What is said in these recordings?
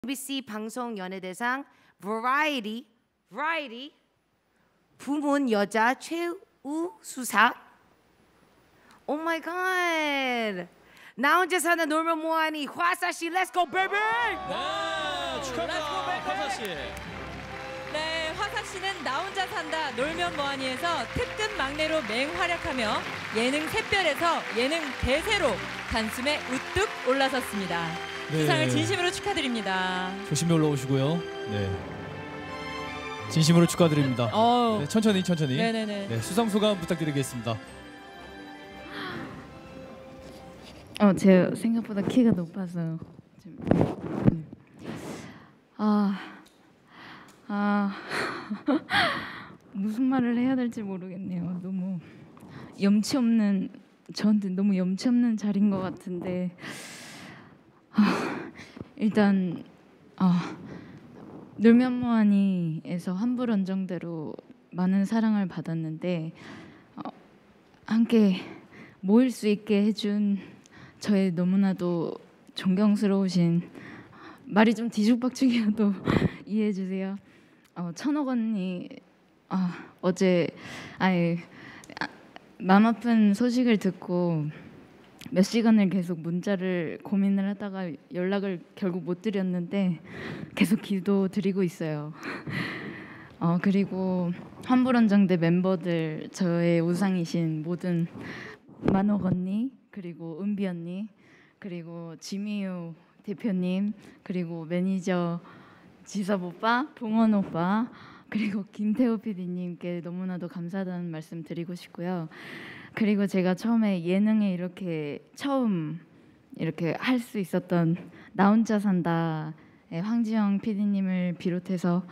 MBC 방송 연예대상 Variety 부문 여자 최우수상. 오 마이 갓. 나 혼자 사는 놀면 뭐하니 화사 씨, Let's go baby. 네, 축하합니다, 화사 씨. 네, 화사 씨는 나 혼자 산다 놀면 뭐하니에서 특급 막내로 맹활약하며 예능 샛별에서 예능 대세로 단숨에 우뚝 올라섰습니다. 네. 수상을 진심으로 축하드립니다. 조심히 올라오시고요. 네, 진심으로 축하드립니다. 네, 천천히. 네네네. 네, 수상 소감 부탁드리겠습니다. 제가 생각보다 키가 높아서 좀 무슨 말을 해야 될지 모르겠네요. 너무 저한테 너무 염치 없는 자리인 것 같은데 일단 놀면 뭐하니에서 환불원정대로 많은 사랑을 받았는데 함께 모일 수 있게 해준 저의 너무나도 존경스러우신, 말이 좀 뒤죽박죽이어도 이해해 주세요. 천옥 언니, 어제 마음 아픈 소식을 듣고 몇 시간을 계속 문자를 고민을 하다가 연락을 결국 못 드렸는데 계속 기도드리고 있어요. 그리고 환불원정대 멤버들, 저의 우상이신 모든 만옥 언니, 그리고 은비 언니, 그리고 지미유 대표님, 그리고 매니저 지섭 오빠, 봉원 오빠, 그리고 김태호 PD님께 너무나도 감사하다는 말씀 드리고 싶고요. 그리고 제가 처음에 예능에 처음 이렇게 할 수 있었던 나 혼자 산다의 황지영 PD님을 비롯해서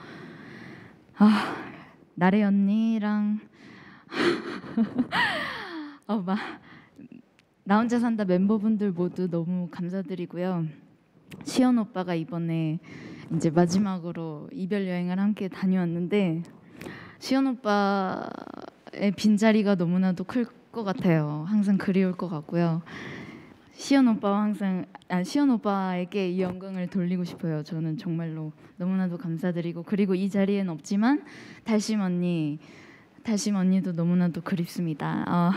나래 언니랑 나 혼자 산다 멤버분들 모두 너무 감사드리고요. 시연 오빠가 이번에 이제 마지막으로 이별 여행을 함께 다녀왔는데 시연 오빠의 빈자리가 너무나도 클 것 같아요. 항상 그리울 것 같고요. 시연 오빠에게 이 영광을 돌리고 싶어요. 저는 정말로 너무나도 감사드리고, 그리고 이 자리엔 없지만 달심 언니도 너무나도 그립습니다.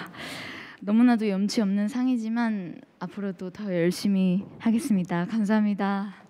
너무나도 염치 없는 상이지만 앞으로도 더 열심히 하겠습니다. 감사합니다.